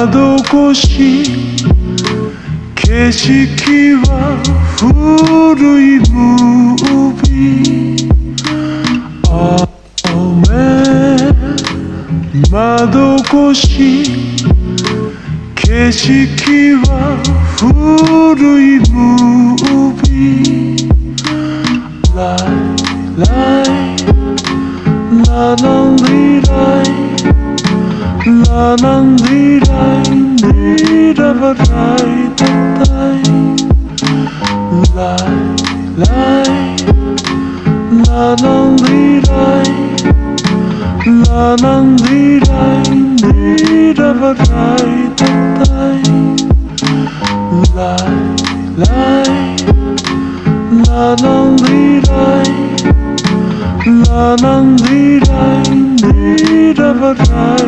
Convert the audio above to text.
窓越し景色は古いムービー雨窓越し景色は古いムービーライライラランリライラランリライリラバライタタイライライラランリライラランリライリラバライタタイライライラランリライラランリライリラバライ